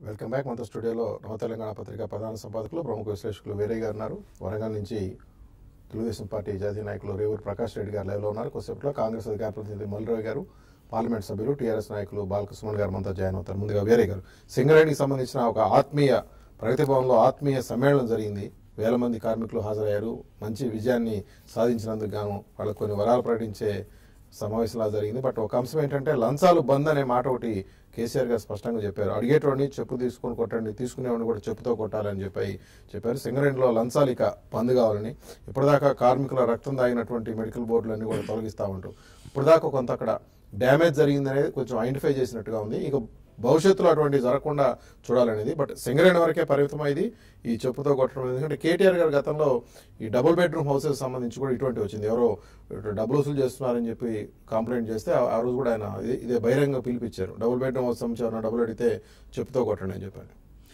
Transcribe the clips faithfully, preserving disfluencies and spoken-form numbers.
Welcome back. మనతో స్టూడియోలో నవ తెలంగాణ పత్రిక ప్రధాన సంపాదకులు ప్రముఖ విశ్లేషకులు వీరే గారు ఉన్నారు. వరంగల్ నుంచి తెలుగుదేశం పార్టీ జాతీయ నాయకులు రేవూరి ప్రకాష్ రెడ్డి గారు లైవ్లో ఉన్నారు. కొద్దిసేపట్లో కాంగ్రెస్ అధికార ప్రతినిధి మల్లిరావు గారు, పార్లమెంట్ సభ్యులు టీఆర్ఎస్ నాయకులు బాలకృష్ణ గారు మనతో జాయిన్ అవుతారు. ముందుగా వీరే గారు, సింగరేణికి సంబంధించిన ఒక ఆత్మీయ ప్రగతి భవన్లో ఆత్మీయ సమ్మేళనం జరిగింది. వేల మంది కార్మికులు హాజరయ్యారు. మంచి విజయాన్ని సాధించినందుకు గాను వాళ్ళకు కొన్ని వరాలు ప్రకటించే సమావేశంలా జరిగింది. బట్ ఒక అంశం ఏంటంటే లంచాలు బంద్ అనే మాట ఒకటి కేసీఆర్ గారు స్పష్టంగా చెప్పారు. అడిగేటోడిని చెప్పు తీసుకొని కొట్టండి, తీసుకునేవాడిని కూడా చెప్పుతో కొట్టాలని చెప్పి చెప్పారు. సింగరేణిలో లంచాలు ఇక బంద్ కావాలని, ఇప్పటిదాకా కార్మికుల రక్తం దాగినటువంటి మెడికల్ బోర్డులన్నీ కూడా తొలగిస్తూ ఉంటారు. ఇప్పటిదాకా కొంత అక్కడ డ్యామేజ్ జరిగిందనేది కొంచెం ఐడెంటిఫై చేసినట్టుగా ఉంది. ఇక భవిష్యత్తులో అటువంటి జరగకుండా చూడాలనేది. బట్ సింగరేణి వరకే పరిమితమైంది ఈ చెప్పుతో కొట్టడం. ఎందుకంటే కేటీఆర్ గారు గతంలో ఈ డబుల్ బెడ్రూమ్ హౌసెస్ సంబంధించి కూడా ఇటువంటి వచ్చింది. ఎవరో డబ్బులు వసూలు చేస్తున్నారని చెప్పి కంప్లైంట్ చేస్తే ఆ రోజు కూడా ఆయన ఇదే బహిరంగ పిలిపించారు. డబుల్ బెడ్రూమ్ హౌస్ సంబంధించి డబ్బులు అడిగితే చెప్పుతో కొట్టండి అని చెప్పారు.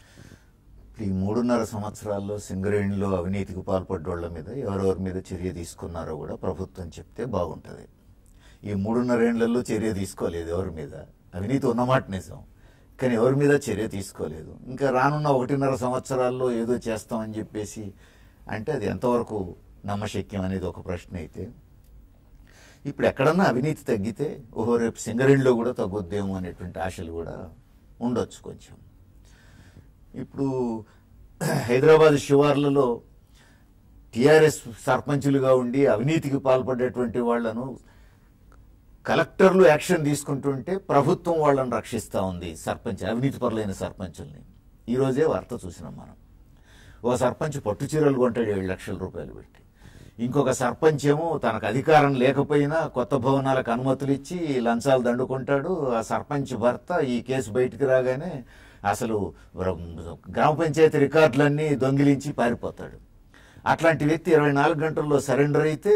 ఈ మూడున్నర సంవత్సరాల్లో సింగరేణిలో అవినీతికి పాల్పడ్డోళ్ల మీద ఎవరెవరి మీద చర్య తీసుకున్నారో కూడా ప్రభుత్వం చెప్తే బాగుంటుంది. ఈ మూడున్నరేళ్లలో చర్య తీసుకోలేదు ఎవరి మీద. అవినీతి ఉన్నమాట నిజం, కానీ ఎవరి మీద చర్య తీసుకోలేదు. ఇంకా రానున్న ఒకటిన్నర సంవత్సరాల్లో ఏదో చేస్తామని చెప్పేసి అంటే అది ఎంతవరకు నమ్మశక్యం అనేది ఒక ప్రశ్న. అయితే ఇప్పుడు ఎక్కడన్నా అవినీతి తగ్గితే ఓహో రేపు సింగరేణిలో కూడా తగ్గుద్దేమో అనేటువంటి ఆశలు కూడా ఉండొచ్చు కొంచెం. ఇప్పుడు హైదరాబాద్ శివార్లలో టీఆర్ఎస్ సర్పంచులుగా ఉండి అవినీతికి పాల్పడేటువంటి వాళ్లను కలెక్టర్లు యాక్షన్ తీసుకుంటుంటే ప్రభుత్వం వాళ్ళని రక్షిస్తూ ఉంది. సర్పంచ్ అవినీతి పరులైన సర్పంచుల్ని ఈరోజే వార్త చూసినాం మనం. ఓ సర్పంచ్ పట్టు చీరలు కొంటాడు ఏడు లక్షల రూపాయలు పెట్టి. ఇంకొక సర్పంచ్ ఏమో తనకు అధికారం లేకపోయినా కొత్త భవనాలకు అనుమతులు ఇచ్చి లంచాలు దండుకుంటాడు. ఆ సర్పంచ్ భర్త ఈ కేసు బయటికి రాగానే అసలు గ్రామ పంచాయతీ రికార్డులన్నీ దొంగిలించి పారిపోతాడు. అట్లాంటి వ్యక్తి ఇరవై నాలుగు గంటల్లో సరెండర్ అయితే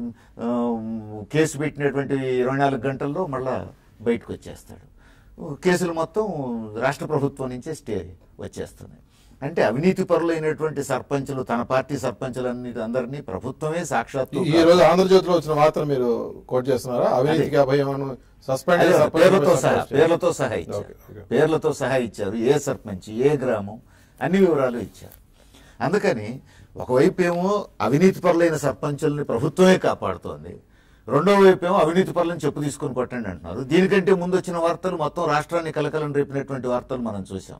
కేసు పెట్టినటువంటి ఇరవై నాలుగు గంటల్లో మళ్ళా బయటకు వచ్చేస్తాడు. కేసులు మొత్తం రాష్ట్ర ప్రభుత్వం నుంచే స్టే వచ్చేస్తున్నాయి. అంటే అవినీతి పరులైనటువంటి సర్పంచులు, తన పార్టీ సర్పంచులన్నీ అందరినీ ప్రభుత్వమే సాక్షాత్తు. ఈ రోజు ఆంధ్రజ్యోతిలో వచ్చిన వార్తలు మీరు కోట్ చేస్తున్నారా? అవినీతికి అభయం పేర్లతో సహా పేర్లతో సహా ఇచ్చారు పేర్లతో సహా ఇచ్చారు ఏ సర్పంచ్, ఏ గ్రామం, అన్ని వివరాలు ఇచ్చారు. అందుకని ఒకవైపు ఏమో అవినీతి పరులైన సర్పంచుల్ని ప్రభుత్వమే కాపాడుతోంది, రెండో వైపు ఏమో అవినీతి పరులను చెప్పు తీసుకొని కొట్టండి అంటున్నారు. దీనికంటే ముందు వచ్చిన వార్తలు మొత్తం రాష్ట్రాన్ని కలకలం రేపినటువంటి వార్తలు మనం చూసాం.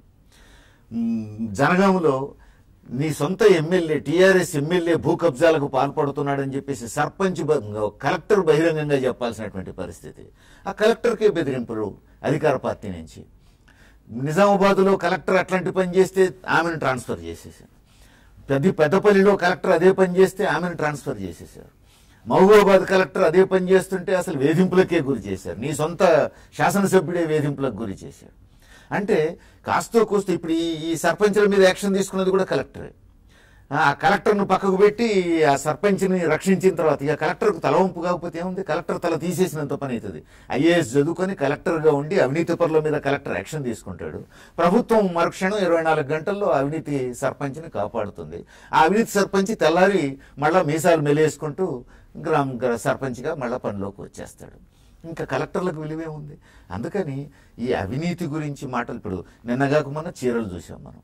జనగాంలో నీ సొంత ఎమ్మెల్యే, టీఆర్ఎస్ ఎమ్మెల్యే భూ కబ్జాలకు పాల్పడుతున్నాడని చెప్పేసి సర్పంచ్ కలెక్టర్ బహిరంగంగా చెప్పాల్సినటువంటి పరిస్థితి. ఆ కలెక్టర్కే బెదిరింపులు అధికార పార్టీ నుంచి. నిజామాబాద్లో కలెక్టర్ అట్లాంటి పని చేస్తే ఆమెను ట్రాన్స్ఫర్ చేసేసారు. పెద్ద పెద్దపల్లిలో కలెక్టర్ అదే పని చేస్తే ఆమెను ట్రాన్స్ఫర్ చేసేసారు. మహబూబాబాద్ కలెక్టర్ అదే పని చేస్తుంటే అసలు వేధింపులకే గురి చేశారు. నీ సొంత శాసనసభ్యుడే వేధింపులకు గురి చేశారు. అంటే కాస్తో కూస్తూ ఇప్పుడు ఈ ఈ సర్పంచుల మీద యాక్షన్ తీసుకున్నది కూడా కలెక్టరే. ఆ కలెక్టర్ను పక్కకు పెట్టి ఆ సర్పంచ్ని రక్షించిన తర్వాత ఇక కలెక్టర్కు తల వంపు కాకపోతే ఏముంది, కలెక్టర్ తల తీసేసినంత పని అవుతుంది. ఐఏఎస్ చదువుకొని కలెక్టర్గా ఉండి అవినీతి పరుల మీద కలెక్టర్ యాక్షన్ తీసుకుంటాడు. ప్రభుత్వం మరుక్షణం ఇరవై నాలుగు గంటల్లో అవినీతి సర్పంచ్ని కాపాడుతుంది. ఆ అవినీతి సర్పంచ్ తెల్లారి మళ్ళా మీసాలు మెలేసుకుంటూ గ్రామ సర్పంచ్గా మళ్ళా పనిలోకి వచ్చేస్తాడు. ఇంకా కలెక్టర్లకు విలువే ఉంది. అందుకని ఈ అవినీతి గురించి మాటలు ఇప్పుడు నిన్నగాక మొన్న చీరలు చూసాం మనం,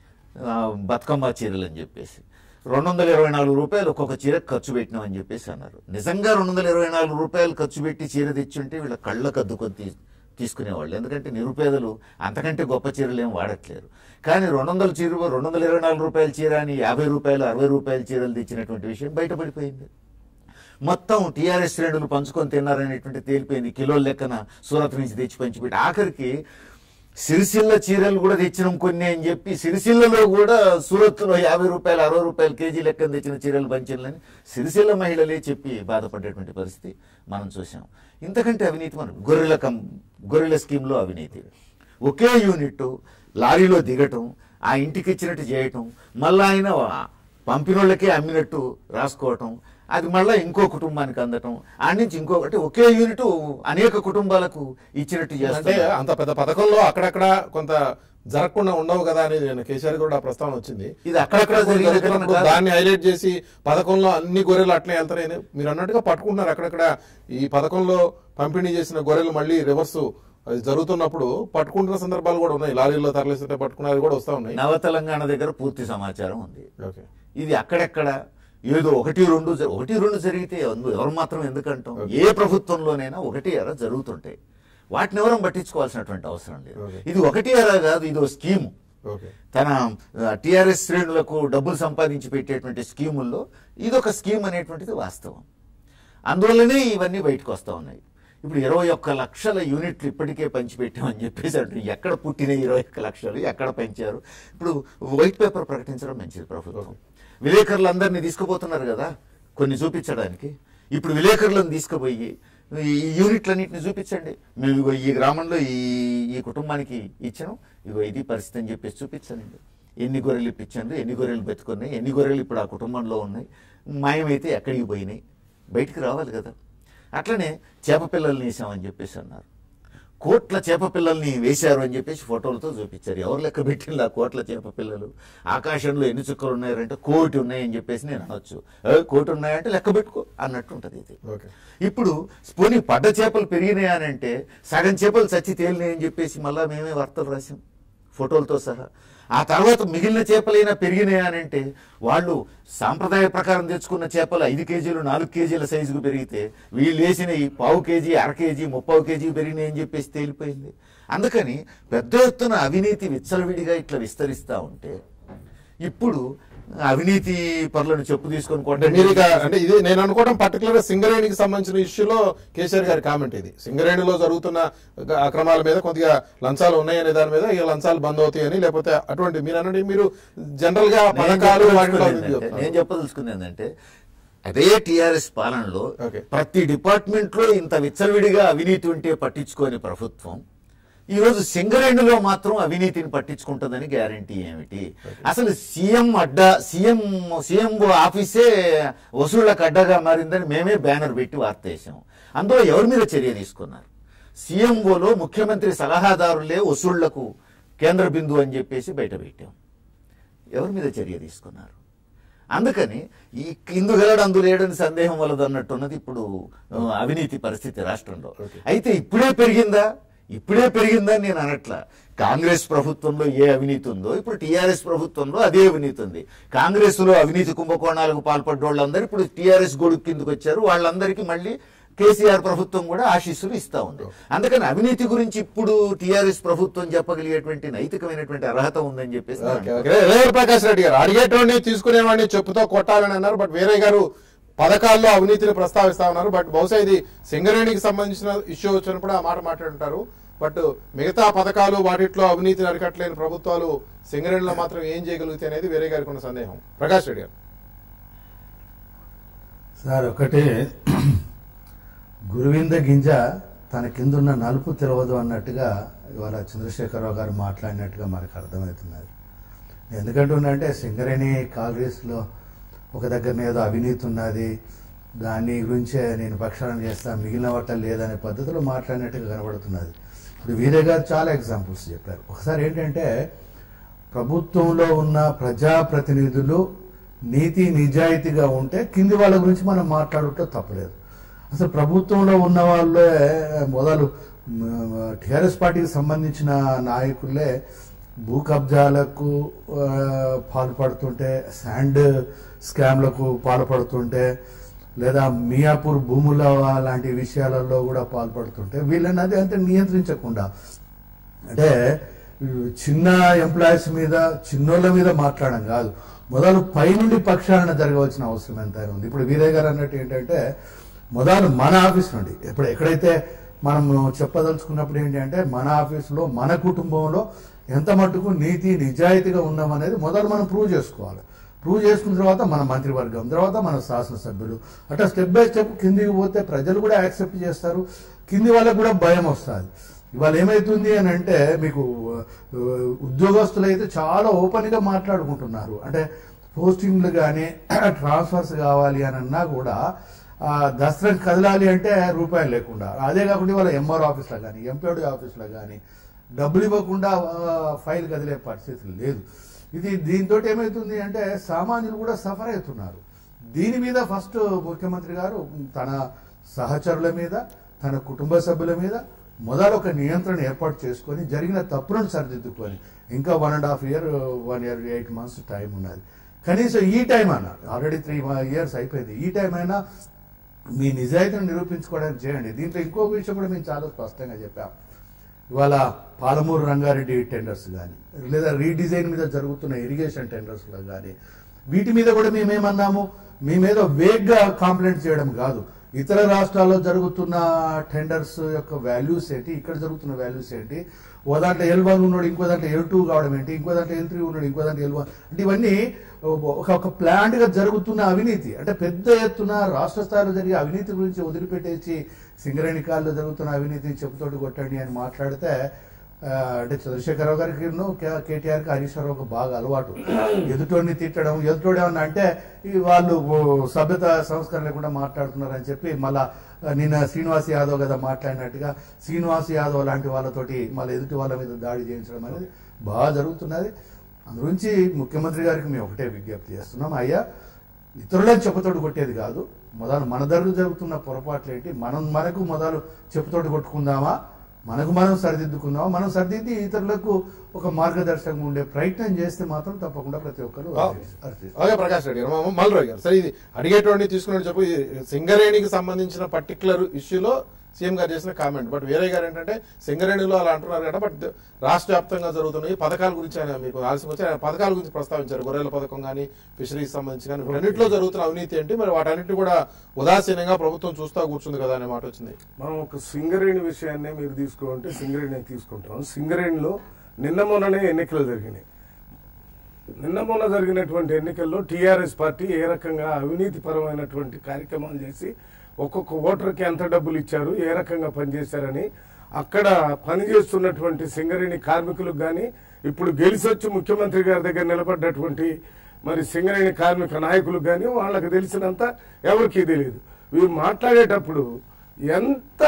బతుకమ్మ చీరలు అని చెప్పేసి రెండు వందల ఇరవై నాలుగు రూపాయలు ఒక్కొక్క చీర ఖర్చు పెట్టినామని చెప్పేసి అన్నారు. నిజంగా రెండు వందల ఇరవై నాలుగు రూపాయలు ఖర్చు పెట్టి చీర తెచ్చుంటే వీళ్ళ కళ్ళకు అద్దుకొని తీసుకునేవాళ్ళు. ఎందుకంటే నిరుపేదలు అంతకంటే గొప్ప చీరలు ఏం వాడట్లేరు. కానీ రెండు వందల చీర రెండు వందల ఇరవై నాలుగు రూపాయల చీర అని యాభై రూపాయలు అరవై రూపాయల చీరలు తెచ్చినటువంటి విషయం బయటపడిపోయింది. మొత్తం టీఆర్ఎస్ శ్రేణులు పంచుకొని తిన్నారనేటువంటి తేలిపోయింది. కిలోల లెక్కన సూరత్ నుంచి తెచ్చి పంచిపెట్టి ఆఖరికి సిరిసిల్ల చీరలు కూడా తెచ్చినాం కొన్ని అని చెప్పి సిరిసిల్లలో కూడా సూరత్లో యాభై రూపాయలు అరవై రూపాయలు కేజీ లెక్కన తెచ్చిన చీరలు పంచాలని సిరిసిల్ల మహిళలే చెప్పి బాధపడేటువంటి పరిస్థితి మనం చూసాం. ఇంతకంటే అవినీతి మనం గొర్రెల కం గొర్రెల స్కీమ్లో అవినీతి, ఒకే యూనిట్ లారీలో దిగటం, ఆ ఇంటికి ఇచ్చినట్టు చేయటం, మళ్ళీ ఆయన పంపినోళ్ళకే అమ్మినట్టు రాసుకోవటం, అది మళ్ళీ ఇంకో కుటుంబానికి అందటం, ఆ నుంచి ఇంకొకటి ఒకే యూనిట్ అనేక కుటుంబాలకు ఇచ్చినట్టు చేస్తే అంత పెద్ద పథకంలో అక్కడక్కడ కొంత జరగకుండా ఉండవు కదా అని నేను కేసీఆర్ కూడా ప్రస్తావన వచ్చింది. ఇది అక్కడక్కడ దాన్ని హైలైట్ చేసి పథకంలో అన్ని గొర్రెలు అట్లే వెళ్తారని మీరు అన్నట్టుగా పట్టుకుంటున్నారు. అక్కడక్కడ ఈ పథకంలో పంపిణీ చేసిన గొర్రెలు మళ్ళీ రివర్స్ అది జరుగుతున్నప్పుడు పట్టుకుంటున్న సందర్భాలు కూడా ఉన్నాయి. లారీల్లో తరలిస్తుంటే పట్టుకున్నది కూడా వస్తా ఉన్నాయి. నవ తెలంగాణ దగ్గర పూర్తి సమాచారం ఉంది. ఓకే, ఇది అక్కడెక్కడ ఏదో ఒకటి రెండు ఒకటి రెండు జరిగితే ఎవరు మాత్రం ఎందుకంటాం? ఏ ప్రభుత్వంలోనైనా ఒకటి ఎర జరుగుతుంటాయి, వాటిని ఎవరం పట్టించుకోవాల్సినటువంటి అవసరం లేదు. ఇది ఒకటి ఎర కాదు, ఇది ఒక స్కీము. తన టిఆర్ఎస్ శ్రేణులకు డబ్బులు సంపాదించి పెట్టేటువంటి స్కీముల్లో ఇదొక స్కీమ్ అనేటువంటిది వాస్తవం. అందువల్లనే ఇవన్నీ బయటకు వస్తూ ఉన్నాయి. ఇప్పుడు ఇరవై ఒక్క లక్షల యూనిట్లు ఇప్పటికే పంచిపెట్టామని చెప్పేసి అంటే ఎక్కడ పుట్టిన ఇరవై ఒక్క లక్షలు ఎక్కడ పెంచారు? ఇప్పుడు వైట్ పేపర్ ప్రకటించడం మంచిది ప్రభుత్వం. విలేకరులందరినీ తీసుకుపోతున్నారు కదా కొన్ని చూపించడానికి. ఇప్పుడు విలేకరులను తీసుకుపోయి ఈ యూనిట్లన్నింటినీ చూపించండి, మేము ఇగో ఈ గ్రామంలో ఈ ఈ కుటుంబానికి ఇచ్చాం, ఇగో ఇది పరిస్థితి అని చెప్పేసి చూపించండి. ఎన్ని గొర్రెలు ఇప్పించండి, ఎన్ని గొర్రెలు బతుకున్నాయి, ఎన్ని గొర్రెలు ఇప్పుడు ఆ కుటుంబంలో ఉన్నాయి, మాయమైతే ఎక్కడికి పోయినాయి, బయటికి రావాలి కదా. అట్లనే చేప పిల్లల్ని వేసామని చెప్పేసి అన్నారు. కోట్ల చేప పిల్లల్ని వేశారు అని చెప్పేసి ఫోటోలతో చూపించారు. ఎవరు లెక్క పెట్టింది ఆ కోట్ల చేప పిల్లలు? ఆకాశంలో ఎన్ని చుక్కలు ఉన్నాయంటే కోటి ఉన్నాయని చెప్పేసి నేను అనొచ్చు. కోటి ఉన్నాయంటే లెక్క పెట్టుకో అన్నట్టు ఉంటుంది ఇది. ఇప్పుడు పోనీ పడ్డ చేపలు పెరిగినాయి అని అంటే సగం చేపలు చచ్చి తేలినాయి అని చెప్పేసి మళ్ళీ మేమే వార్తలు రాసాం ఫోటోలతో సహా. ఆ తర్వాత మిగిలిన చేపలైనా పెరిగినాయి అని అంటే వాళ్ళు సాంప్రదాయ ప్రకారం తెచ్చుకున్న చేపలు ఐదు కేజీలు నాలుగు కేజీల సైజుకు పెరిగితే వీళ్ళు వేసినవి పావు కేజీ అర కేజీ ముప్పావు కేజీ పెరిగినాయి అని చెప్పేసి తేలిపోయింది. అందుకని పెద్ద ఎత్తున అవినీతి విచ్చలవిడిగా ఇట్లా విస్తరిస్తూ ఉంటే ఇప్పుడు అవినీతి పనులను చెప్పు తీసుకొని కొట్టండి. అంటే ఇది నేను అనుకోవడం పర్టికులర్ గా సింగరేణికి సంబంధించిన ఇష్యూలో కేసీఆర్ గారి కామెంట్ ఇది. సింగరేణిలో జరుగుతున్న అక్రమాల మీద కొద్దిగా లంచాలు ఉన్నాయనే దాని మీద ఇక లంచాలు బంద్ అవుతాయని, లేకపోతే అటువంటి మీరు అనండి మీరు జనరల్ గా పథకాలు నేను చెప్పదలుచుకుంది ఏంటంటే అదే టీఆర్ఎస్ పాలనలో ప్రతి డిపార్ట్మెంట్ లో ఇంత విచ్చలవిడిగా అవినీతి ఉంటే పట్టించుకోని ప్రభుత్వం ఈ రోజు సింగరేణిలో మాత్రం అవినీతిని పట్టించుకుంటుందని గ్యారంటీ ఏమిటి? అసలు సీఎం అడ్డా సీఎం సీఎం ఆఫీసే వసూళ్లకు అడ్డగా మారిందని మేమే బ్యానర్ పెట్టి వార్త వేసాం. అందులో ఎవరి మీద చర్య తీసుకున్నారు? సీఎంఓలో ముఖ్యమంత్రి సలహాదారులే వసూళ్లకు కేంద్ర బిందువు అని చెప్పేసి బయట పెట్టాం. ఎవరి మీద చర్య తీసుకున్నారు? అందుకని ఈ ఇందుగలడు అందులేడని సందేహం వలదన్నట్టున్నది ఇప్పుడు అవినీతి పరిస్థితి రాష్ట్రంలో. అయితే ఇప్పుడే పెరిగిందా? ఇప్పుడే పెరిగిందని నేను అనట్లా. కాంగ్రెస్ ప్రభుత్వంలో ఏ అవినీతి ఉందో ఇప్పుడు టీఆర్ఎస్ ప్రభుత్వంలో అదే అవినీతి ఉంది. కాంగ్రెస్ లో అవినీతి కుంభకోణాలకు పాల్పడ్డ వాళ్ళందరూ ఇప్పుడు టీఆర్ఎస్ గొడుగు కిందకు వచ్చారు. వాళ్ళందరికీ మళ్ళీ కేసీఆర్ ప్రభుత్వం కూడా ఆశీస్సులు ఇస్తా ఉంది. అందుకని అవినీతి గురించి ఇప్పుడు టీఆర్ఎస్ ప్రభుత్వం చెప్పగలిగేటువంటి నైతికమైనటువంటి అర్హత ఉందని చెప్పేసి రేవూరి ప్రకాష్ రెడ్డి గారు అడిగేటోడిని తీసుకునేవాడిని చెప్పుతో కొట్టాలని అన్నారు. బట్ వేరే గారు పథకాల్లో అవినీతిని ప్రస్తావిస్తా ఉన్నారు. బట్ బహుశా ఇది సింగరేణికి సంబంధించిన ఇష్యూ వచ్చినప్పుడు ఆ మాట మాట్లాడుంటారు. బట్ మిగతా పథకాలు వాటిట్లో అవినీతిని అరికట్టలేని ప్రభుత్వాలు సింగరేణిలో మాత్రం ఏం చేయగలుగుతాయి అనేది వేరే గారికి ఉన్న సందేహం. ప్రకాష్ రెడ్డి గారు సార్, ఒకటే గురువింద గింజ తన కిందున్న నలుపు తెలవదు అన్నట్టుగా ఇవాళ చంద్రశేఖరరావు గారు మాట్లాడినట్టుగా మనకు అర్థమవుతున్నది. ఎందుకంటే సింగరేణి కాంగ్రెస్లో ఒక దగ్గర ఏదో అవినీతి ఉన్నది, దాని గురించే నేను ప్రక్షాళన చేస్తాను, మిగిలిన వాట లేదనే పద్ధతిలో మాట్లాడినట్టుగా కనబడుతున్నది. ఇప్పుడు వీరే గారు చాలా ఎగ్జాంపుల్స్ చెప్పారు. ఒకసారి ఏంటంటే ప్రభుత్వంలో ఉన్న ప్రజాప్రతినిధులు నీతి నిజాయితీగా ఉంటే కింది వాళ్ళ గురించి మనం మాట్లాడుతూ తప్పలేదు. అసలు ప్రభుత్వంలో ఉన్న వాళ్ళే మొదలు టీఆర్ఎస్ పార్టీకి సంబంధించిన నాయకులే భూ కబ్జాలకు పాల్పడుతుంటే, శాండ్ స్కామ్లకు పాల్పడుతుంటే, లేదా మియాపూర్ భూముల లాంటి విషయాలలో కూడా పాల్పడుతుంటే వీళ్ళని అది అంటే నియంత్రించకుండా, అంటే చిన్న ఎంప్లాయీస్ మీద చిన్నోళ్ళ మీద మాట్లాడడం కాదు, మొదలు పైనుండి ప్రక్షాళన జరగవలసిన అవసరం ఎంతైనా ఉంది. ఇప్పుడు వీరయ్య గారు అన్నట్టు ఏంటంటే మొదలు మన ఆఫీస్ నుండి ఇప్పుడు ఎక్కడైతే మనం చెప్పదలుచుకున్నప్పుడు ఏంటంటే మన ఆఫీసులో మన కుటుంబంలో ఎంత మట్టుకు నీతి నిజాయితీగా ఉన్నామనేది మొదలు మనం ప్రూవ్ చేసుకోవాలి. ప్రూవ్ చేసుకున్న తర్వాత మన మంత్రివర్గం, తర్వాత మన శాసనసభ్యులు, అట్లా స్టెప్ బై స్టెప్ కిందికి పోతే ప్రజలు కూడా యాక్సెప్ట్ చేస్తారు, కింది వాళ్ళకు కూడా భయం వస్తుంది. ఇవాళ ఏమైతుంది అని అంటే మీకు ఉద్యోగస్తులు అయితే చాలా ఓపెన్గా మాట్లాడుకుంటున్నారు. అంటే పోస్టింగ్లు కానీ ట్రాన్స్ఫర్స్ కావాలి అని అన్నా కూడా దసరా కదలాలి అంటే రూపాయలు లేకుండా, అదే కాకుండా ఇవాళ ఎంఆర్ ఆఫీస్లో కానీ ఎంపీడీ ఆఫీస్లో కానీ డబ్బులు ఇవ్వకుండా ఫైల్ కదిలే పరిస్థితి లేదు. ఇది దీంతో ఏమవుతుంది అంటే సామాన్యులు కూడా సఫర్ అవుతున్నారు. దీని మీద ఫస్ట్ ముఖ్యమంత్రి గారు తన సహచరుల మీద, తన కుటుంబ సభ్యుల మీద మొదలు ఒక నియంత్రణ ఏర్పాటు చేసుకొని జరిగిన తప్పులను సరిదిద్దుకొని ఇంకా one and half year one year eight months time ఉన్నది. కనీసం ఈ టైం అయినా ఆల్రెడీ త్రీ ఇయర్స్ అయిపోయింది, ఈ టైం అయినా మీ నిజాయితీని నిరూపించుకోవడానికి చేయండి. దీంట్లో ఇంకో విషయం కూడా మేము చాలా స్పష్టంగా చెప్పాం. ఇవాళ పాలమూరు రంగారెడ్డి టెండర్స్ కానీ లేదా రీడిజైన్ మీద జరుగుతున్న ఇరిగేషన్ టెండర్స్లో కానీ వీటి మీద కూడా మేమేమన్నాము, మీ మీద వేగ్గా కాంప్లైంట్ చేయడం కాదు, ఇతర రాష్ట్రాల్లో జరుగుతున్న టెండర్స్ యొక్క వాల్యూస్ ఏంటి, ఇక్కడ జరుగుతున్న వాల్యూస్ ఏంటి, ఓ దాంట్లో ఎల్ వన్ ఉన్నాడు ఇంకో దాంట్లో ఎల్ టూ కావడం ఏంటి, ఇంకో దాంట్లో ఎల్ త్రీ ఉన్నాడు ఇంకో దాంట్లో ఎల్ వన్ అంటే ఇవన్నీ ఒక ఒక ప్లాంట్ గా జరుగుతున్న అవినీతి. అంటే పెద్ద ఎత్తున రాష్ట్ర స్థాయిలో జరిగే అవినీతి గురించి వదిలిపెట్టేసి సింగరేణి కాల్లో జరుగుతున్న అవినీతిని చెప్పుతోటి కొట్టండి అని మాట్లాడితే అంటే చంద్రశేఖరరావు గారికి కేటీఆర్ కి హరీష్ రావుకి బాగా అలవాటు ఎదుటోడిని తిట్టడం, ఎదుటోడు ఏమన్నా అంటే వాళ్ళు సభ్యత సంస్కారం లేకుండా మాట్లాడుతున్నారని చెప్పి మళ్ళా నిన్న శ్రీనివాస్ యాదవ్ కదా మాట్లాడినట్టుగా శ్రీనివాస్ యాదవ్ లాంటి వాళ్ళతోటి మళ్ళీ ఎదుటి వాళ్ళ మీద దాడి చేయించడం అనేది బాగా జరుగుతున్నది. అందుగురించి ముఖ్యమంత్రి గారికి మేము ఒకటే విజ్ఞప్తి చేస్తున్నాం, అయ్యా ఇతరులను చెప్పుతోడు కొట్టేది కాదు, మొదలు మన దగ్గర జరుగుతున్న పొరపాట్లు ఏంటి, మనం మనకు మొదలు చెప్పుతోడు కొట్టుకుందామా, మనకు మనం సరిదిద్దుకుందాం, మనం సరిదిద్ది ఇతరులకు ఒక మార్గదర్శకంగా ఉండే ప్రయత్నం చేస్తే మాత్రం తప్పకుండా ప్రతి ఒక్కరు. ఓకే ప్రకాష్ రెడ్డి గారు, మల్రాయ్ గారు, సరే ఇది అడిగేటువంటి తీసుకుని చెప్పి సింగరేణికి సంబంధించిన పర్టికులర్ ఇష్యూలో సీఎం గారు చేసిన కామెంట్, బట్ వేరే గారు ఏంటంటే సింగరేణిలో అలా అంటున్నారు కదా, బట్ రాష్ట్ర వ్యాప్తంగా జరుగుతున్న ఈ పథకాల గురించి ఆయన మీకు ఆలస్యం వచ్చి ఆయన పథకాల గురించి ప్రస్తావించారు, గొర్రెల పథకం కానీ ఫిషరీస్ సంబంధించి కానీ అన్నింటిలో జరుగుతున్న అవినీతి ఏంటి, మరి వాటన్నిటి కూడా ఉదాసీనంగా ప్రభుత్వం చూస్తా కూర్చుంది కదా అనే మాట వచ్చింది. మనం ఒక సింగరేణి విషయాన్ని మీరు తీసుకోవాలంటే సింగరేణి తీసుకుంటాం. సింగరేణిలో నిన్న మొన్ననే ఎన్నికలు జరిగినాయి. నిన్న మొన్న జరిగినటువంటి ఎన్నికల్లో టీఆర్ఎస్ పార్టీ ఏ రకంగా అవినీతి పరమైనటువంటి కార్యక్రమాలు చేసి ఒక్కొక్క ఓటర్కి ఎంత డబ్బులు ఇచ్చారు, ఏ రకంగా పనిచేశారని అక్కడ పనిచేస్తున్నటువంటి సింగరేణి కార్మికులకు కానీ ఇప్పుడు గెలిచొచ్చి ముఖ్యమంత్రి గారి దగ్గర నిలబడ్డటువంటి మరి సింగరేణి కార్మిక నాయకులకు కానీ వాళ్ళకి తెలిసినంత ఎవరికీ తెలియదు. వీరు మాట్లాడేటప్పుడు ఎంత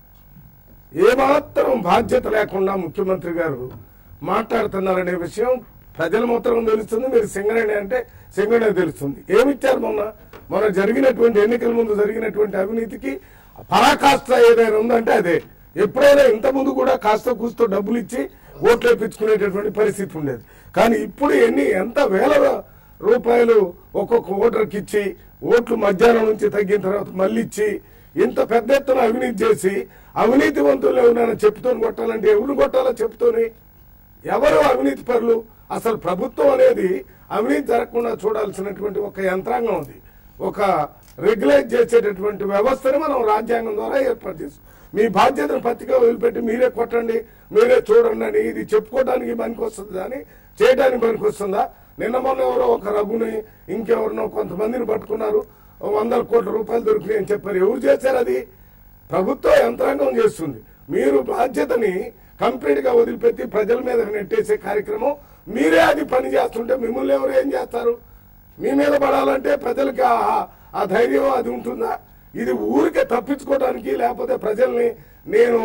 ఏమాత్రం బాధ్యత లేకుండా ముఖ్యమంత్రి గారు మాట్లాడుతున్నారనే విషయం ప్రజల మాత్రం తెలుస్తుంది. మీరు సింగరేణి అంటే సింగరేణి తెలుస్తుంది. ఏమిచ్చారు మొన్న మొన్న జరిగినటువంటి ఎన్నికల ముందు జరిగినటువంటి అవినీతికి పరాకాష్ట ఏదైనా ఉందంటే అదే. ఎప్పుడైనా ఇంత ముందు కూడా కాస్త కూస్తో డబ్బులు ఇచ్చి ఓట్లు వేయించుకునేటటువంటి పరిస్థితి ఉండేది. కానీ ఇప్పుడు ఎన్ని ఎంత వేల రూపాయలు ఒక్కొక్క ఓటర్కి ఇచ్చి ఓట్లు మధ్యాహ్నం నుంచి తగ్గిన తర్వాత మళ్ళీ ఇచ్చి ఇంత పెద్ద ఎత్తున అవినీతి చేసి అవినీతివంతులు ఎవరైనా చెప్పుతోని కొట్టాలంటే ఎవరు కొట్టాలో చెప్పుతోని ఎవరు అవినీతి పరులు? అసలు ప్రభుత్వం అనేది అవినీతి జరగకుండా చూడాల్సినటువంటి ఒక యంత్రాంగం ఉంది. ఒక రెగ్యులేట్ చేసేటటువంటి వ్యవస్థని మనం రాజ్యాంగం ద్వారా ఏర్పాటు చేస్తాం. మీ బాధ్యతను పత్రిక వదిలిపెట్టి మీరే కొట్టండి, మీరే చూడండి అని ఇది చెప్పుకోవడానికి పనికి వస్తుంది కానీ చేయడానికి పనికి వస్తుందా? నిన్న మొన్న ఎవరో ఒక రఘుని ఇంకెవరినో కొంతమందిని పట్టుకున్నారు, వందల కోట్ల రూపాయలు దొరికినాయి అని చెప్పారు. ఎవరు చేశారు? అది ప్రభుత్వ యంత్రాంగం చేస్తుంది. మీరు బాధ్యతని కంప్లీట్ గా వదిలిపెట్టి ప్రజల మీద నెట్టేసే కార్యక్రమం మీరే అది పని చేస్తుంటే మిమ్మల్ని ఎవరు ఏం చేస్తారు? మీ మీద పడాలంటే ప్రజలకి ఆ ధైర్యం అది ఉంటుందా? ఇది ఊరికే తప్పించుకోవడానికి లేకపోతే ప్రజల్ని నేను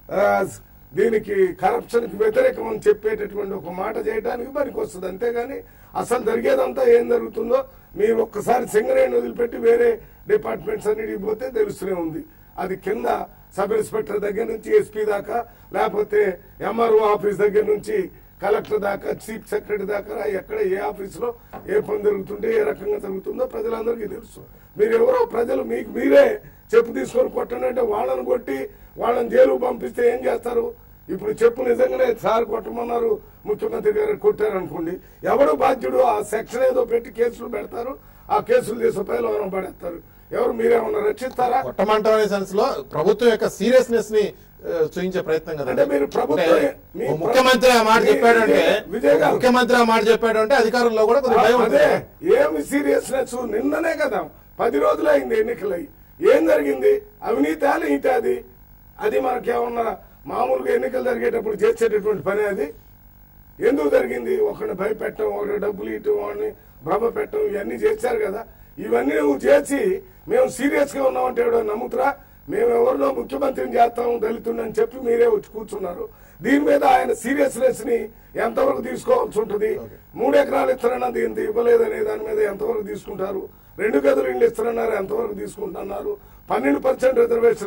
దీనికి కరప్షన్ కి వ్యతిరేకం అని చెప్పేటటువంటి ఒక మాట చేయడానికి పనికి వస్తుంది. అంతేగాని అసలు జరిగేదంతా ఏం జరుగుతుందో మీరు ఒక్కసారి సింగరేణి వదిలిపెట్టి వేరే డిపార్ట్మెంట్స్ అన్నిటికి పోతే తెలుస్తూనే ఉంది. అది కింద సబ్ ఇన్స్పెక్టర్ దగ్గర నుంచి ఎస్పీ దాకా, లేకపోతే ఎంఆర్ఓ ఆఫీస్ దగ్గర నుంచి కలెక్టర్ దాకా, చీఫ్ సెక్రటరీ దాకా ఎక్కడ ఏ ఆఫీసులో ఏ పని జరుగుతుంటే ఏ రకంగా జరుగుతుందో ప్రజలందరికీ తెలుసు. మీరు ఎవరో ప్రజలు మీకు మీరే చెప్పు తీసుకొని కొట్టండి అంటే వాళ్ళని కొట్టి వాళ్ళని జైలుకు పంపిస్తే ఏం చేస్తారు? ఇప్పుడు చెప్పు నిజంగానే సార్ కొట్టమన్నారు ముఖ్యమంత్రి గారు కొట్టారనుకోండి, ఎవరు బాధ్యుడు? ఆ సెక్షన్ ఏదో పెట్టి కేసులు పెడతారు, ఆ కేసులు తీసే పైన పడేస్తారు. ఎవరు మీరేమన్నా రక్షిస్తారా? కొట్టమంటారనే సెన్స్ లో ప్రభుత్వం యొక్క సీరియస్నెస్ ని చూపించే ప్రయత్నం కదా. అంటే మీరు ప్రభుత్వం ముఖ్యమంత్రి ఆ మాట చెప్పాడంటే ముఖ్యమంత్రి ఆ మాట చెప్పాడంటే అధికారుల్లో కూడా కొద్దిగా భయం ఉంది. ఏమి సీరియస్నెస్? నిన్ననే కదా పది రోజులు అయింది ఎన్నికలై. ఏం జరిగింది? అవినీతి నీతి అది అది మనకేమన్నా మామూలుగా ఎన్నికలు జరిగేటప్పుడు చేసేటటువంటి పని అది? ఎందుకు జరిగింది? ఒకరిని భయపెట్టడం, ఒకటి డబ్బులు ఇవ్వటం, వాడిని భ్రమ పెట్టడం, ఇవన్నీ చేశారు కదా. ఇవన్నీ నువ్వు చేసి మేము సీరియస్ గా ఉన్నామంటే ఎవడో నమ్ముతురా? మేము ఎవరినో ముఖ్యమంత్రిని చేస్తాము దళితుని చెప్పి మీరే వచ్చి కూర్చున్నారు. దీని మీద ఆయన సీరియస్నెస్ ని ఎంతవరకు తీసుకోవాల్సి ఉంటుంది? మూడు ఎకరాలు ఇస్తారన్నది ఎంత ఇవ్వలేదనే దాని మీద ఎంతవరకు తీసుకుంటారు? రెండు గదులు ఇళ్ళు ఇస్తారన్నారు, ఎంతవరకు తీసుకుంటున్నారు? పన్నెండు పర్సెంట్ రిజర్వేషన్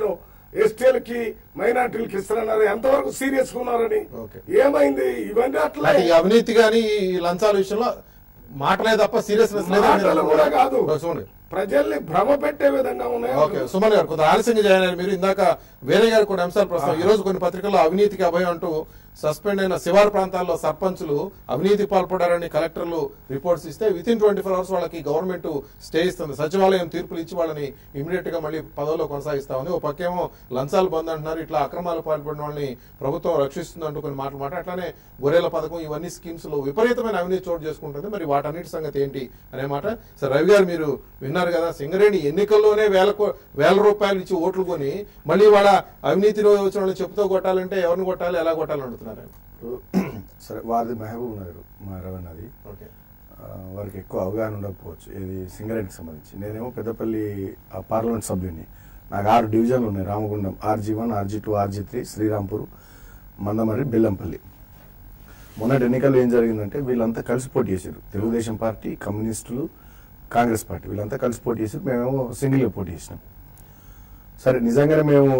ఎస్టీలకి మైనార్టీలకి ఇస్తారన్నారు, ఎంతవరకు సీరియస్ గా ఉన్నారని Okay. ఏమైంది ఇవన్నీ అట్లా అంటే ఈ అవినీతి గాని ఈ లంచాల విషయంలో మాటలే తప్ప సీరియస్నెస్ మాటలు కూడా కాదు, చూడండి. ప్రజల్ని భ్రమ పెట్టే విధంగా ఉన్నాయి. ఓకే సుమన్ గారు కొంత ఆలస్యంగా జాయిన్ అయ్యారు మీరు. ఇందాక వేరే గారు కొన్ని అంశాలు ప్రస్తుతం ఈ రోజు కొన్ని పత్రికల్లో అవినీతికి అభయం అంటూ సస్పెండ్ అయిన శివారు ప్రాంతాల్లో సర్పంచులు అవినీతి పాల్పడారని కలెక్టర్లు రిపోర్ట్స్ ఇస్తే within twenty four hours వాళ్ళకి గవర్నమెంట్ స్టే ఇస్తుంది. సచివాలయం తీర్పులు ఇచ్చి వాళ్ళని ఇమీడియట్ గా మళ్ళీ పదవిలో కొనసాగిస్తా ఉంది. ఓ పక్కేమో లంచాలు బంద్ అంటున్నారు, ఇట్లా అక్రమాలు పాల్పడిన వాళ్ళని ప్రభుత్వం రక్షిస్తుంది అంటూ కొన్ని మాటలు మాట. అట్లానే గొర్రెల పథకం ఇవన్నీ స్కీమ్స్ లో విపరీతమైన అవినీతి చోటు చేసుకుంటుంది. మరి వాటన్నిటి సంగతి ఏంటి అనే మాట. సార్ రవి గారు మీరు విన్నారు కదా, సింగరేణి ఎన్నికల్లోనే వేల వేల రూపాయలు ఇచ్చి ఓట్లు కొని మళ్ళీ వాళ్ళ అవినీతిలో వచ్చిన వాళ్ళని చెప్తూ కొట్టాలంటే ఎవరిని కొట్టాలి, ఎలా కొట్టాలని అడుగుతున్నారు. సరే వారిది మహబూబ్ నగర్, మా రవణది. ఓకే వారికి ఎక్కువ అవగాహన ఉండకపోవచ్చు ఇది సింగరేణికి సంబంధించి. నేనేమో పెద్దపల్లి పార్లమెంట్ సభ్యుని. నాకు ఆరు డివిజన్లు ఉన్నాయి, Ramagundam RG one, RG two, RG three, Srirampur, Mandamarri, Bellampalli. మొన్నటి ఎన్నికల్లో ఏం జరిగిందంటే వీళ్ళంతా కలిసి పోటీ చేశారు. తెలుగుదేశం పార్టీ, కమ్యూనిస్టులు, కాంగ్రెస్ పార్టీ వీళ్ళంతా కలిసి పోటీ చేశారు. మేమేమో సింగిల్గా పోటీ చేసినాం. సరే నిజంగానే మేము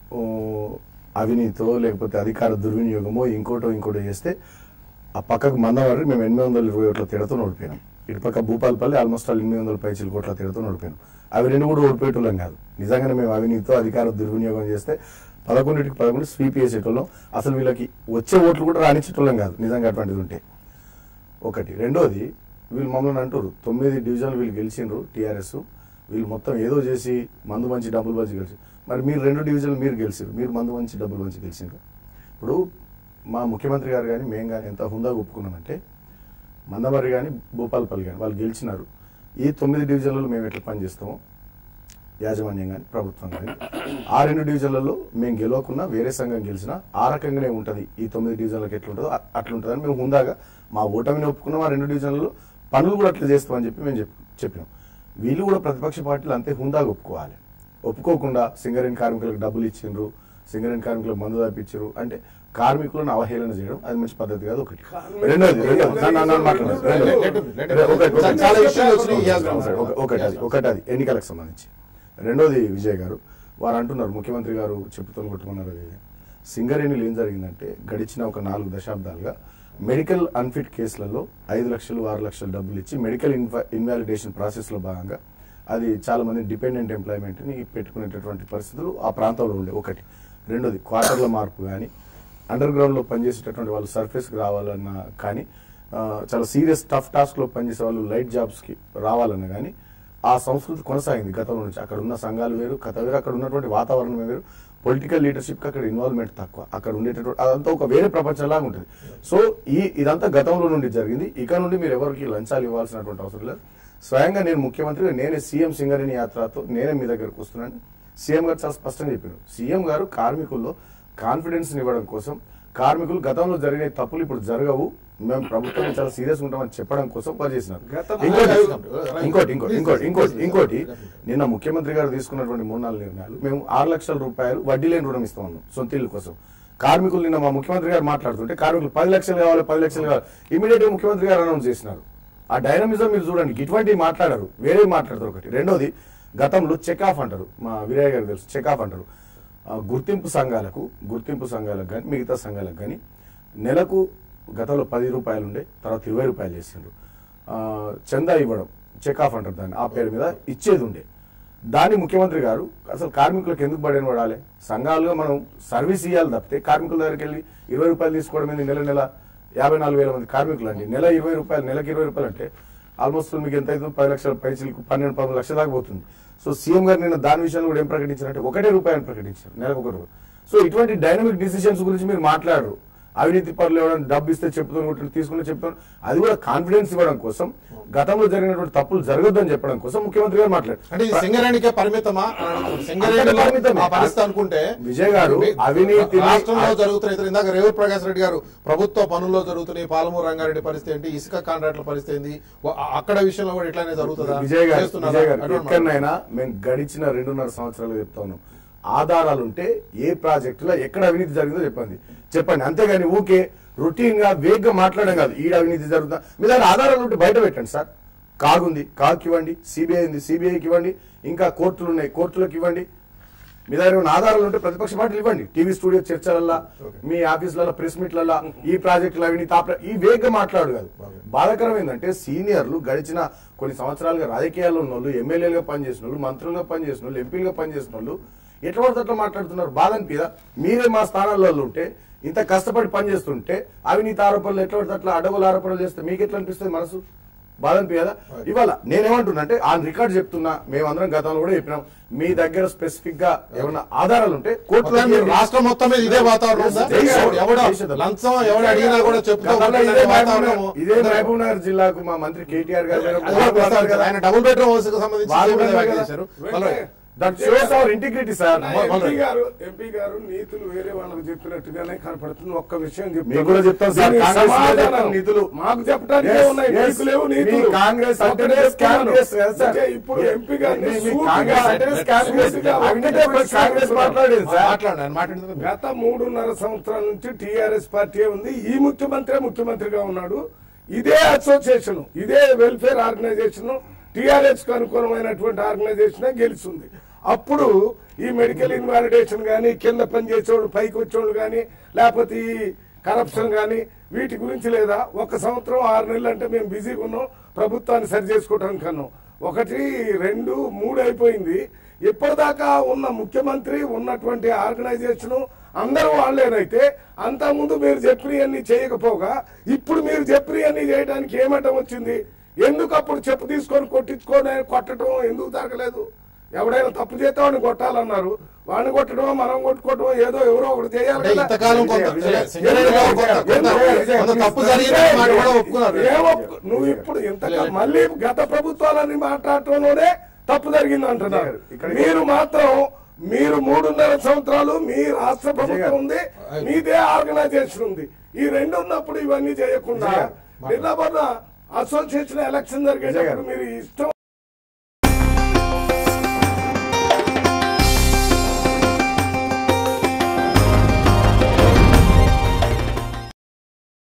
అవినీతో లేకపోతే అధికార దుర్వినియోగమో ఇంకోటో ఇంకోటో చేస్తే ఆ పక్కకు మందమర్రి మేము ఎనిమిది వందల ఇరవై ఓట్ల తేడాతో ఓడిపోయినాం. ఇటు పక్క భూపాలపల్లి ఆల్మోస్ట్ ఆల్ ఎనిమిది వందల పైచిల కోట్ల తేడాతో ఓడిపోయినాం. అవి రెండు కూడా ఓడిపోయేటోళ్ళం కాదు. నిజంగానే మేము అవినీతితో అధికార దుర్వినియోగం చేస్తే పదకొండింటికి పదకొండు స్వీప్ చేసేటోళ్ళం. అసలు వీళ్ళకి వచ్చే ఓట్లు కూడా రాణించేటోళ్ళం కాదు నిజంగా అటువంటిది ఉంటే. ఒకటి. రెండోది వీళ్ళు మమ్మల్ని అంటారు తొమ్మిది డివిజన్లు వీళ్ళు గెలిచిండ్రు టీఆర్ఎస్, వీళ్ళు మొత్తం ఏదో చేసి మందు మంచి డబ్బులు మంచి గెలిచి. మరి మీరు రెండు డివిజన్లు మీరు గెలిచారు, మీరు మందు మంచి డబ్బులు మంచి గెలిచిండ్రు. ఇప్పుడు మా ముఖ్యమంత్రి గారు కానీ మేము కానీ ఎంత హుందాగా ఒప్పుకున్నామంటే మందమర్రి కానీ భూపాలపల్లి కానీ వాళ్ళు గెలిచినారు. ఈ తొమ్మిది డివిజన్లలో మేము ఎట్లా పనిచేస్తామో యాజమాన్యం కానీ ప్రభుత్వం కానీ ఆ రెండు డివిజన్లలో మేము గెలవకున్నా వేరే సంఘం గెలిచినా ఆ రకంగానే ఉంటుంది. ఈ తొమ్మిది డివిజన్లకు ఎట్లుంటుందో అట్లుంటుందని మేము హుందాగా మా ఓటమిని ఒప్పుకున్నాం. ఆ రెండు డివిజన్లలో పనులు కూడా అట్లా చేస్తామని చెప్పి మేము చెప్పినాం. వీళ్ళు కూడా ప్రతిపక్ష పార్టీలు అంతే హుందాగా ఒప్పుకోవాలి. ఒప్పుకోకుండా సింగరేణి కార్మికులకు డబ్బులు ఇచ్చిండ్రు, సింగరేణి కార్మికులకు మందు దాపించారు అంటే కార్మికులను అవహేళన చేయడం అది మంచి పద్ధతి కాదు. ఒకటి. రెండోది ఒకటి అది ఒకటి అది ఎన్నికలకు సంబంధించి. రెండోది విజయ్ గారు వారు అంటున్నారు ముఖ్యమంత్రి గారు చెప్పుతూ కొట్టుకున్నారు. సింగరేణిలో ఏం జరిగిందంటే గడిచిన ఒక నాలుగు దశాబ్దాలుగా మెడికల్ అన్ఫిట్ కేసులలో ఐదు లక్షలు ఆరు లక్షలు డబ్బులు ఇచ్చి మెడికల్ ఇన్వాలిడేషన్ ప్రాసెస్ లో భాగంగా అది చాలా మంది డిపెండెంట్ ఎంప్లాయ్మెంట్ ని పెట్టుకునేటటువంటి పరిస్థితులు ఆ ప్రాంతంలో ఉండే. ఒకటి. రెండోది క్వార్టర్ల మార్పు కానీ అండర్ గ్రౌండ్ లో పనిచేసేటటువంటి వాళ్ళు సర్ఫేస్ కి రావాలన్నా కానీ చాలా సీరియస్ టఫ్ టాస్క్ లో పనిచేసే వాళ్ళు లైట్ జాబ్స్ కి రావాలన్నా కానీ ఆ సంస్కృతి కొనసాగింది గతంలో నుంచి. అక్కడ ఉన్న సంఘాలు వేరు, కథ వేరు, అక్కడ ఉన్నటువంటి వాతావరణం వేరు, పొలిటికల్ లీడర్షిప్ కి అక్కడ ఇన్వాల్వ్మెంట్ తక్కువ, అక్కడ ఉండేటటువంటి అదంతా ఒక వేరే ప్రపంచంలాగా ఉంటుంది. సో ఈ ఇదంతా గతంలో నుండి జరిగింది. ఇక నుండి మీరు ఎవరికి లంచాలు ఇవ్వాల్సినటువంటి అవసరం లేదు. స్వయంగా నేను ముఖ్యమంత్రిగా నేనే సీఎం సింగరేణి యాత్రతో నేనే మీ దగ్గరకు వస్తున్నాను. సీఎం గారు చాలా స్పష్టంగా చెప్పారు. సీఎం గారు కార్మికుల్లో కాన్ఫిడెన్స్ ఇవ్వడం కోసం కార్మికులు గతంలో జరిగే తప్పులు ఇప్పుడు జరగవు, మేము ప్రభుత్వం చాలా సీరియస్ ఉంటామని చెప్పడం కోసం పనిచేసినారు. ఇంకోటి ఇంకోటి ఇంకోటి ఇంకోటి ఇంకోటి నిన్న ముఖ్యమంత్రి గారు తీసుకున్నటువంటి మూడు నాలుగు నిర్ణయాలు మేము ఆరు లక్షల రూపాయలు వడ్డీ లేని రుణం ఇస్తామన్నాం సొంత ఇల్లు కోసం. కార్మికులు నిన్న మా ముఖ్యమంత్రి గారు మాట్లాడుతుంటే కార్మికులు పది లక్షలు కావాలి పది లక్షలు కావాలి ఇమీడియట్ గా ముఖ్యమంత్రి గారు అనౌన్స్ చేసినారు. ఆ డైనమిజం మీరు చూడండి. ఇటువంటివి మాట్లాడారు, వేరే మాట్లాడతారు. ఒకటి. రెండోది గతంలో చెక్ ఆఫ్ అంటారు, మా వీరయ్య గారు తెలుసు చెక్ ఆఫ్ అంటారు. గుర్తింపు సంఘాలకు గుర్తింపు సంఘాలకు కానీ మిగతా సంఘాలకు కానీ నెలకు గతంలో పది రూపాయలు ఉండే తర్వాత ఇరవై రూపాయలు చేసిండ్రు. చందా ఇవ్వడం చెక్ ఆఫ్ అంటారు దాన్ని, ఆ పేరు మీద ఇచ్చేది ఉండే. దాన్ని ముఖ్యమంత్రి గారు అసలు కార్మికులకు ఎందుకు బడని పడాలి, సంఘాలుగా మనం సర్వీస్ ఇవ్వాలి తప్పితే కార్మికుల దగ్గరికి వెళ్ళి ఇరవై రూపాయలు తీసుకోవడం ఏంది. నెల నెల యాభై నాలుగు వేల మంది కార్మికులు అండి, నెల ఇరవై రూపాయలు నెలకు ఇరవై రూపాయలు అంటే ఆల్మోస్ట్ మీకు ఎంత అవుతుంది, పది లక్షల పైసలకు పన్నెండు పదమూడు లక్షల దాకా పోతుంది. సో సీఎం గారు నిన్న దాని విషయంలో కూడా ఏం ప్రకటించారంటే ఒకటే రూపాయలు ప్రకటించారు నెలకు ఒక రూపాయి. సో ఇటువంటి డైనమిక్ డిసిషన్స్ గురించి మీరు మాట్లాడరు. అవినీతి పనులు ఎవరైనా డబ్బు ఇస్తే చెప్తాను తీసుకుని చెప్తాను, అది కూడా కాన్ఫిడెన్స్ ఇవ్వడం కోసం, గతంలో జరిగినటువంటి తప్పులు జరగొద్దని చెప్పడం కోసం ముఖ్యమంత్రి గారు మాట్లాడారు. అంటే సింగరేణికే పరిమితమా పరిస్థితి అనుకుంటే విజయ్ గారు అవినీతి రాష్ట్రంలో జరుగుతున్నాయి. ఇందాక రేవూర్ ప్రకాష్ రెడ్డి గారు ప్రభుత్వ పనుల్లో జరుగుతున్నాయి, పాలమూరు రంగారెడ్డి పరిస్థితి ఏంటి, ఇసుక కాంట్రాక్టుల పరిస్థితి ఏంటి, అక్కడ విషయంలో కూడా ఇట్లానే జరుగుతుందా? విజయ్ గారు విజయ్ గారు ఎక్కడైనా మేము గడిచిన రెండున్నర సంవత్సరాలు చెప్తా ఉన్నాం, ఆధారాలుంటే ఏ ప్రాజెక్టులో ఎక్కడ అవినీతి జరిగిందో చెప్పండి చెప్పండి అంతేగాని ఊకే రొటీన్ గా వేగ్గా మాట్లాడడం కాదు. ఈడ అవినీతి జరుగుతా మీ దగ్గర ఆధారాలు ఉంటే బయట పెట్టండి సార్. కాగుంది కాకి ఇవ్వండి, సిబిఐ ఉంది సిబిఐకి ఇవ్వండి, ఇంకా కోర్టులు ఉన్నాయి కోర్టులకు ఇవ్వండి. మీ దగ్గర ఉన్న ఆధారాలు ఉంటే ప్రతిపక్ష పార్టీలు ఇవ్వండి. టీవీ స్టూడియో చర్చలల్లా, మీ ఆఫీసులలో, ప్రెస్ మీట్లల్లా ఈ ప్రాజెక్టులు అవి ఈ వేగంగా మాట్లాడు కాదు. బాధాకరం ఏంటంటే సీనియర్లు గడిచిన కొన్ని సంవత్సరాలుగా రాజకీయాల్లో ఉన్న వాళ్ళు, ఎమ్మెల్యేలుగా పనిచేసిన వాళ్ళు, మంత్రులుగా పనిచేసిన వాళ్ళు, ఎంపీలుగా పనిచేసిన వాళ్ళు ఎట్లా పడితే అట్లా మాట్లాడుతున్నారు. బాధ అనిపిదా? మీరే మా స్థానాల్లో ఉంటే, ఇంత కష్టపడి పనిచేస్తుంటే అవినీతి ఆరోపణలు ఎట్లా పడితే అట్లా అడవుల ఆరోపణలు చేస్తే మీకు ఎట్లా అనిపిస్తుంది మనసు? బాధ అనిపించదా? ఇవాళ నేనేమంటున్నా అంటే ఆ రికార్డ్ చెప్తున్నా, మేమందరం గతంలో కూడా చెప్పినాం, మీ దగ్గర స్పెసిఫిక్ గా ఏమైనా ఆధారాలు ఉంటే కోర్టులో రాష్ట్రం మొత్తం మీద ఇదే వాతావరణం ఉందా? ఎవడో లంచం ఎవడు అడిగినా కూడా చెప్తా ఇదే మహబూబ్ నగర్ జిల్లాకు మా మంత్రి కేటీఆర్ గారు ఆయన డబుల్ బెడ్రూమ్ హౌస్ కి సంబంధించి that shows our integrity sir. MP గారు ఎంపీ గారు నీతులు వేరే వాళ్ళకు చెప్పినట్టుగానే కనపడుతుంది. ఒక్క విషయం మీకు కూడా చెప్తాను సార్, కాంగ్రెస్ నిధులు మాకు చెప్పడానికి ఉన్నాయి, నీతులు లేవు. నీతులు కాంగ్రెస్ ఇప్పుడు ఎంపీ గారిని గత మూడున్నర సంవత్సరాల నుంచి టీఆర్ఎస్ పార్టీ ఉంది. ఈ ముఖ్యమంత్రి ముఖ్యమంత్రిగా ఉన్నాడు. ఇదే అసోసియేషన్, ఇదే వెల్ఫేర్ ఆర్గనైజేషన్ టీఆర్ఎస్ కు అనుకూలమైనటువంటి ఆర్గనైజేషన్ గెలిచింది. అప్పుడు ఈ మెడికల్ ఇన్వాలిడేషన్ గానీ, కింద పనిచేసేవాళ్ళు పైకి వచ్చేవాళ్ళు గానీ, లేకపోతే ఈ కరప్షన్ గానీ వీటి గురించి లేదా? ఒక సంవత్సరం ఆరు నెలలు అంటే మేము బిజీగా ఉన్నాం ప్రభుత్వాన్ని సరి చేసుకోవడానికి అన్నాం. ఒకటి రెండు మూడు అయిపోయింది. ఇప్పటిదాకా ఉన్న ముఖ్యమంత్రి ఉన్నటువంటి ఆర్గనైజేషన్ అందరూ వాళ్లేనైతే అంతకుముందు మీరు చెప్పినవన్నీ చేయకపోగా ఇప్పుడు మీరు చెప్పినవన్నీ చేయడానికి ఏమటం వచ్చింది? ఎందుకు అప్పుడు చెప్పు తీసుకొని కొట్టించుకొని కొట్టడం ఎందుకు జరగలేదు? ఎవడైనా తప్పు చేస్తామని కొట్టాలన్నారు, వాడిని కొట్టడం మనం కొట్టుకోవడం ఏదో ఎవరో ఒకటి చేయాలి. నువ్వు ఇప్పుడు ఇంతకాలం మళ్ళీ గత ప్రభుత్వాలని మాట్లాడటంలోనే తప్పు జరిగింది అంటున్నారు. మీరు మాత్రం మీరు మూడున్నర సంవత్సరాలు మీ రాష్ట్ర ప్రభుత్వం ఉంది, మీదే ఆర్గనైజేషన్ ఉంది. ఈ రెండు ఉన్నప్పుడు ఇవన్నీ చేయకుండా నిన్న మొన్న అసోసియేషన్ ఎలక్షన్ జరిగేటప్పుడు మీరు ఇష్టం